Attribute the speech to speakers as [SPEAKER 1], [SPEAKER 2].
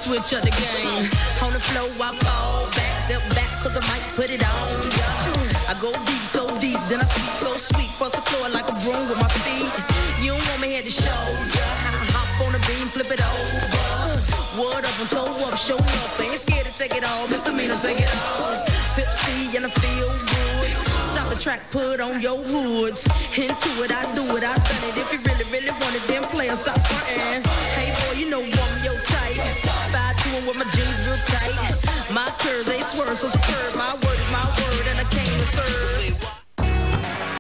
[SPEAKER 1] switch up the game. On the floor, I fall back, step back, cause I might put it on, yeah. I go deep, so deep, then I sleep so sweet. Cross the floor like a broom with my feet. You don't want me head to show, yeah. I hop on the beam, flip it over. Word up, I'm toe up, show up. Ain't scared to take it all, misdemeanor, take it all. Tipsy and I feel good. Stop the track, put on your hoods. Into it, I do it, I done it. If you really, really want it, then play and stop frontin'. Hey boy, you know I'm your type. 5'2" with my jeans real tight. My curves, they swerve, so